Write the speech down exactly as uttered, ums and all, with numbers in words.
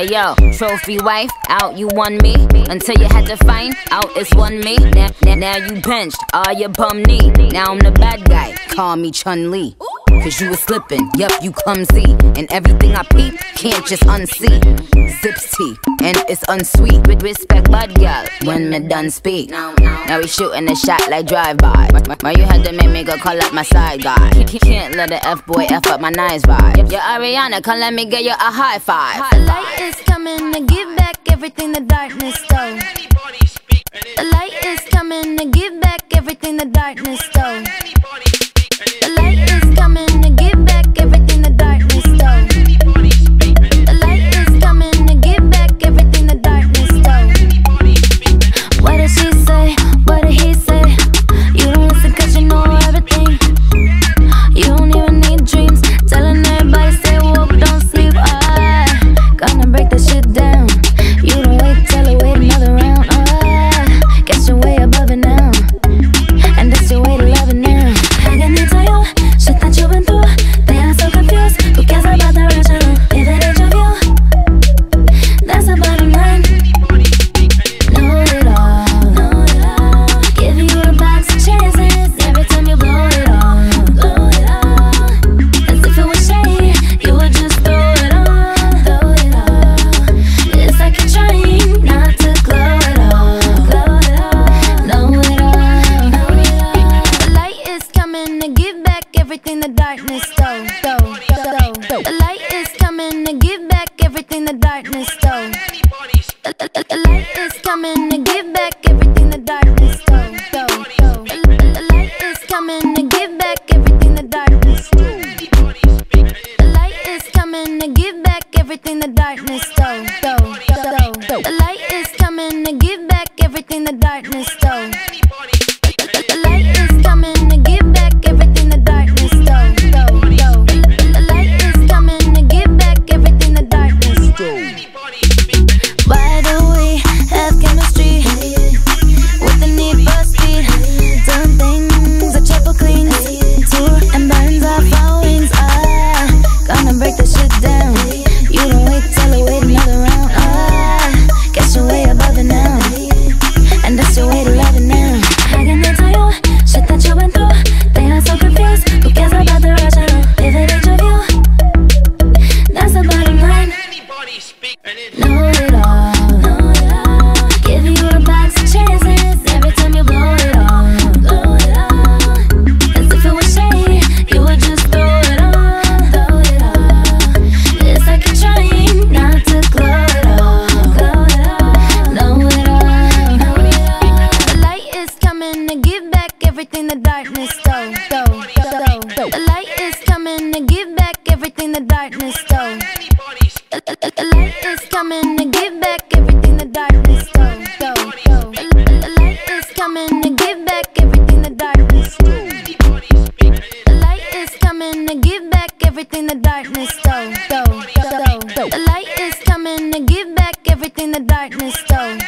Hey yo, trophy wife, out you won me. Until you had to find out it's one me. Now, now, now you benched all your bum knee. Now I'm the bad guy, call me Chun-Li. Cause you was slipping, yup, you clumsy. And everything I peep, can't just unsee. Zips tea, and it's unsweet. With respect, bud, girl, when me done speak. Now we shooting a shot like drive-by. Why you had to make me go call up my side guy? Can't let the F-boy F up my nice vibe. Yo, Ariana, come let me get you a high five. The light is coming to give back everything the darkness stole. The light is coming to give back everything the darkness stole. The light is coming to give back everything the darkness stole. The light is coming to give back everything the darkness stole. What did she say? What did he say? You don't listen cause you know everything. You don't even need dreams. Telling everybody stay woke, don't sleep. I gonna break that shit down. You don't wait till I wait another round. I guess you're way above it now. And that's your way to love it now. I can tell you shit that you've been through. They are so confused. Who cares about the original? If it ain't your view, that's the bottom line. Know it all, know it all. Give you a box of chances every time you blow it all, blow it all. As if it was shade, you would just throw it all, throw it all. It's like you're trying not to glow it all, glow it all. Know it all, know it all. The light is coming to give back everything the darkness stole, stole, stole. The light is coming to give back everything the darkness stole. The, the, the light is coming to give back everything the darkness stole, stole, stole. The, the light is coming to give back everything the darkness stole. The light is coming to give back everything the darkness stole, stole, stole. The light is coming to give back everything the darkness stole. The, the light is coming to give back everything the darkness stole, stole, stole. The light is coming to give back everything the darkness stole. Why do we have chemistry with the need for speed? Doing things that triple cleans to and burns our flowings. Ah, gonna break the shit down. You don't wait till I wait another round. Ah, guess you're way above it now. And that's your way to love it now. I can tell you shit that you've been through. They are so confused. Who cares about the rational? If it ain't your view, that's the bottom line. Know it all, know it all. Give you a box of chances every time you blow it all, blow it all. As if it was shade, you would just throw it all, throw it all. It's like you're trying not to glow it all, glow it all. Know it all, know it all. The light is coming to give back everything the darkness stole, stole, stole. The light is coming to give back everything the darkness stole. The, the, the light is coming to give back everything the darkness stole, stole, stole. The, the light is coming to give back everything the darkness stole. The light is coming to give back everything the darkness stole, stole, stole. The light is coming to give back everything the darkness stole.